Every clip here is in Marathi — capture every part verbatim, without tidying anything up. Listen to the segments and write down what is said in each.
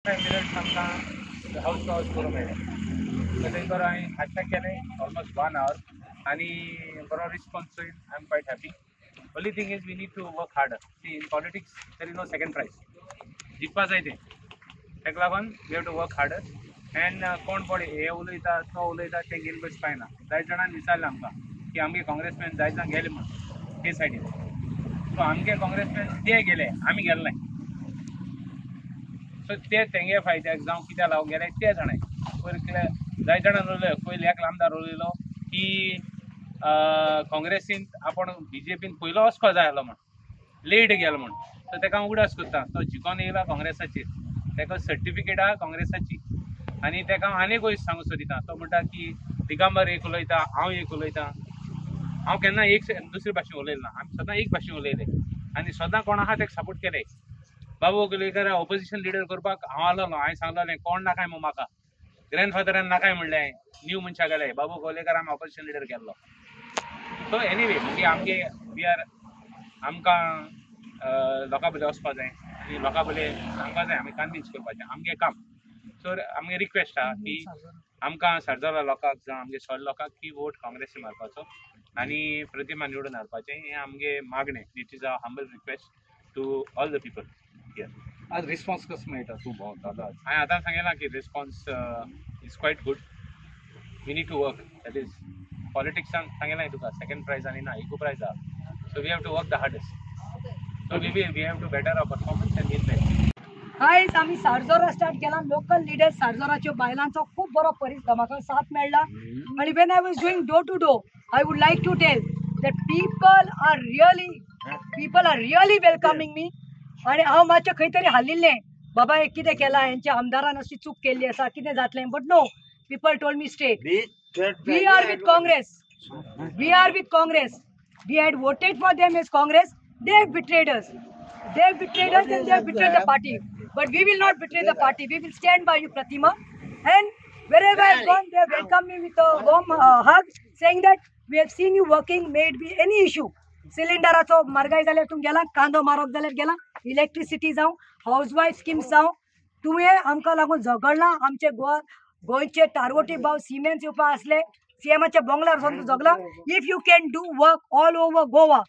फाइव मिनट्स आमकां हावस टू हावस करूंक मेळ्ळें. सो तेंकर हांवें हाडटाक केलें ऑलमोस्ट वन आवर आनी बरो response I am quite happy. Only thing is we need to work harder. See in politics there is no second prize. जिखपा जाय तें ताका लागून we have to work harder. And कोण कोण हे उलयता तो उलयता ते घेवन बसपाक ना. जायत जाणांनी विचारलें आमकां की आमगे काँग्रेसमॅन जायत जाण गेले म्हण ते सायडीन. सो आमगे काँग्रेसमॅन ते गेले आमी गेले नाय. सो ते तेंगे फायद्याक जावं कित्या लागून गेले ते जाणाय. पयलीं जायत जाणां उलयले पयलीं एक आमदार उलयलो की काँग्रेसींत आपण बी जे पीन पयलो वचपा जाय आसलो म्हण लेट गेलो म्हण. सो ताका हांव उगडास करता तो जिखोन येयला काँग्रेसाचेर ताका सर्टिफिकेट आहा काँग्रेसाची आनी ताका हांव आनी एक गोश्ट सांगूं सोदिता. तो म्हणटा की दिगंबर एक उलयता हांव एक उलयता. हांव केन्ना एक दुसरे भाशेन उलयलो ना. आमी सदां एक भाशेन उलयले आनी सदां कोण आहा ताका सपोर्ट केले. बाबू कुलकर ऑपोजिशन लिडर करपाक हांव आसलोलो. हांवें सांगलोलें कोण नाकाय म्हूण म्हाका. ग्रँडफादरान नाकाय म्हणलें न्यू मनशां गेले बाबू कोलेकर आमी ऑपोजिशन लिडर केल्लो. सो एनीवे म्हणजे आमगे वी आर आमकां लोकां बरें वचपा जाय आनी लोकां बरें सांगपा जाय आमी कन्विन्स करपाचें आमगे काम. सो आमगे रिक्वेस्ट आहा की आमकां सारजोला लोकांक जावं आमगे सोल लोकांक की वोट काँग्रेसी मारपाचो आनी प्रतिमा निवडून हाडपाचें हें आमगे मागणें. It is a humble request to all the people here. आज रिस्पॉन्स कसो मेळटा तूं भोंवता? हांवें आतां सांगलां की response is quite good. We need to work. That is पॉलिटिक्सान सांगलां तुका सेकंड प्रायज आनी ना इको प्रायज आहा. So we have to work the hardest. So we will we have to better our performance and will beat. आयज आमी सारजोरा स्टार्ट केला. लोकल लिडर्स सारजोराच्यो बायलांचो खूब बरो परिस म्हाका साथ मेळ्ळा. आनी when I was doing door to door I would like to tell that people are really people are really welcoming me. आनी हांव मातशें खंय तरी हाल्लिल्लें बाबा हे कितें केलां हेंच्या आमदारान अशी चूक केल्ली आसा कितें जातलें. But no people told me straight we are with Congress. We are with Congress. We had voted for them as Congress. They have betrayed us. They have betrayed us and they have betrayed the party. But we will not betray the party. We will stand by you, Pratima. And wherever I have gone, they have welcomed me with a warm uh, hug, saying that we have seen you working, may it be any issue. सिलिंडराचो म्हारगाय जाल्यार तुम गेला, कांदो म्हारग जाल्यार गेला, इलेक्ट्रिसिटी जावं, हाऊसवाईफ स्किम्स जावं, तुवें आमकां लागून झगडला. आमचे गोवा गोंयचे टारवटी भाव सिमेंट्स येवपा आसले सीएमाच्या बंगल्यार वचून तूं झगला. If you can do work all over Goa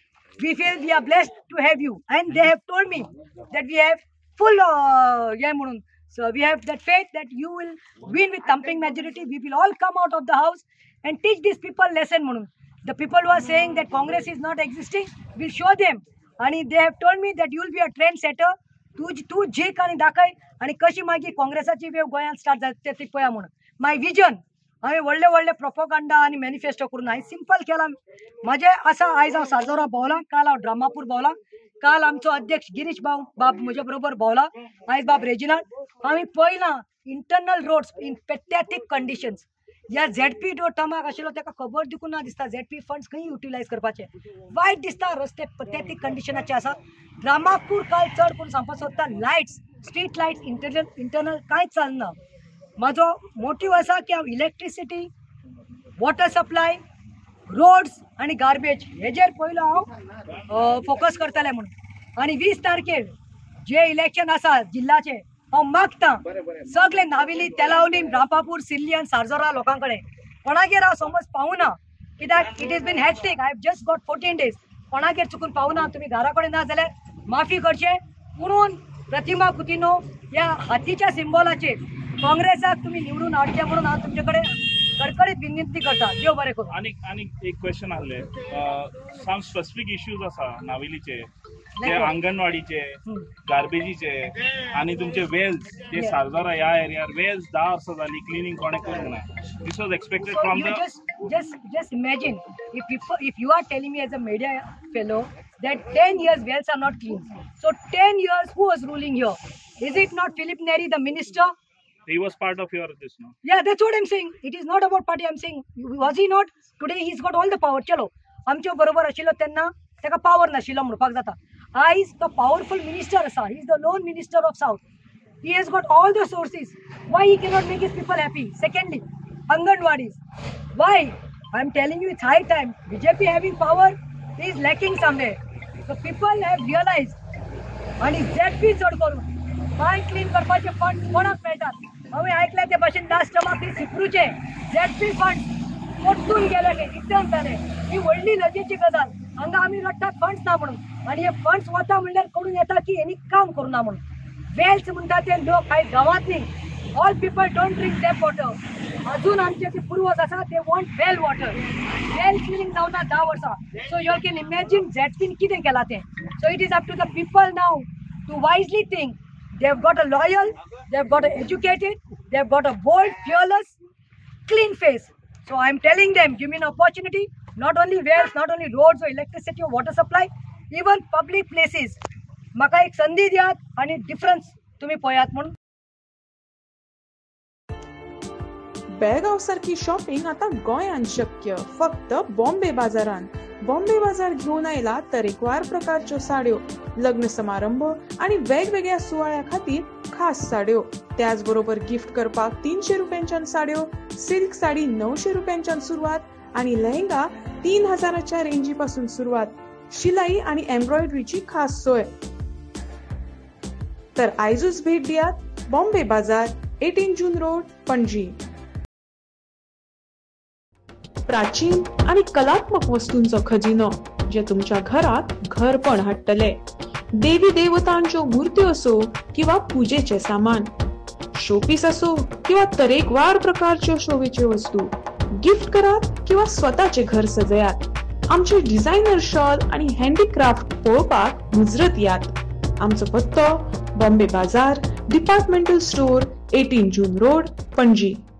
we feel we are blessed to have you. And they have told me that we have full uh, yeah munun. So we have that faith that you will win with thumping majority. We will all come out of the house and teach these people lesson munun. The people who are saying that Congress is not existing, we'll show them. And they have told me that you will be a trendsetter. तू तू जीक आनी दाखय आनी कशी मागीर काँग्रेसाची वेव गोंयांत स्टार्ट जाता ते पळया म्हणून. माय विजन हांवें व्हडले व्हडले प्रोपोगंडा आनी मॅनिफेस्टो करून हांवें सिंपल केला. म्हजें आसा आयज हांव सारजोरा भोंवलां, काल हांव ड्रामापूर भोंवलां, काल आमचो अध्यक्ष गिरीश बाब बाब म्हजे बरोबर भोंवला, आयज बाब रेजिनाल्ड. हांवें पळयलां internal roads in pathetic conditions. ह्या झेडपी डो टमाक आशिल्लो ताका खबर दिकून ना दिसता झेडपी फंड्स खंय युटिलायज करपाचे. वायट दिसता रस्ते पेथेटीक कंडिशनाचे आसा. ड्रामापूर काल चड करून सांगपाक सोदता lights street lights internal internal कांयच चलना. म्हजो मोटीव आसा की हांव इलेक्ट्रिसिटी, वॉटर सप्लाय, रोड्स आनी गार्बेज हेजेर पयलो हांव फोकस करतलें म्हणून. आनी वीस तारखेर जे इलेक्शन आसा जिल्ल्याचें हांव मागतां सगळे नाविली, तेलावली, रांपापूर, सिल्ली आनी सारजोरा लोकां कडेन कोणागेर हांव समज पावूना कित्याक it is been hectic. I have just got fourteen days. कोणागेर चुकून पावूना तुमी घरा कडेन ना जाल्यार माफी करचें. पुणून प्रतिमा कुतिनो ह्या हातीच्या सिंबॉलाचेर काँग्रेसाक तुमी निवडून हाडचें म्हणून हांव तुमचे कडेन कडकडीत विनंती करता. देव बरें करूं. आनी आनीक एक क्वेश्चन आहले सम स्पेसिफीक इश्यूज आसा नाविलीचे जे अंगणवाडीचे, गार्बेजीचे आनी तुमचे वेल्स जे सारजोरा ह्या एरियार वेल्स धा वर्सां जाली क्लिनींग कोणें करूंक ना. This was expected from the just just imagine if people, if you are telling me as a media fellow that ten years wells are not clean. So ten years who was ruling here? Is it not Philip Neri, the minister? He was part of your this, no? Yeah, that's what I'm saying. It is not about party. I'm saying, was he not? Today he's got all the power. Chalo, आमच्या बरोबर आशिल्लो तेन्ना ताका पावर नाशिल्लो म्हणपाक जाता. आयज तो पावरफुल मिनिस्टर आसा. He is the lone minister of south. He has got all the sources. Why he cannot make his people happy? Secondly, Anganwadis. Why? I'm telling you, it's high time. B J P having power is lacking somewhere. So people have realized. And Z P चड करून बाय क्लीन करपाचे फंड कोणाक मेळटात. हांवें आयकले ते भाशेन लास्ट टायमाक सिप्रूचे झेडपी फंड परतून गेले गे रिटर्न जाले. ही व्हडली लजेची गजाल. हांगा आमी रडटात फंड्स ना म्हणून आनी हे फंड्स वता म्हणल्यार कळून येता की हेणी काम करूना म्हणून. वेल्स म्हणटा ते लोक कांय गांवांत न्ही. All people don't drink tap water. अजून आमचे जे पूर्वज आसा ते want well water. Well cleaning जावना धा वर्सां. सो यू कॅन इमॅजीन झेडपीन कितें केलां तें. So it is up to the people now to wisely think. They have got a loyal, they have got a educated, they have got a bold, fearless, clean face. So I am telling them, give me an opportunity, not only wells, not only roads or electricity or water supply, even public places. म्हाका एक संधी दियात आणि डिफरन्स तुम्ही पळयात म्हणून. बेळगाव सारखी शॉपिंग आता गोंयांत शक्य फक्त बॉम्बे बाजारांत. बॉम्बे बाजार घेऊन आयला तरेकवार प्रकारच्यो साड्यो, लग्न समारंभ आणि वेगवेगळ्या सुवाळ्या खातीर खास साड्यो. त्याच बरोबर गिफ्ट करपाक तीनशे रुपयांच्यान साड्यो, सिल्क साडी णवशे रुपयांच्यान सुरवात आणि लेहंगा तीन हजाराच्या रेंजी पासून सुरवात. शिलाई आणि एम्ब्रॉयडरीची खास सोय. तर आयजूच भेट दियात बॉम्बे बाजार, अठरा जून रोड, पणजी. प्राचीन आणि कलात्मक वस्तूंचो खजिनो जे तुमच्या घरात घरपण हाडटले. देवी देवतांच्यो मूर्त्यो असो किंवा पूजेचे सामान, शोपीस असो किंवा तरेकवार प्रकारच्यो शोभेच्यो वस्तू, गिफ्ट करात किंवा स्वतःचे घर सजयात. आमचे डिझायनर शॉल आणि हँडीक्राफ्ट पळोवपाक मुजरत यात. आमचो पत्तो बॉम्बे बाजार, डिपार्टमेंटल स्टोर, अठरा जून रोड, पणजी.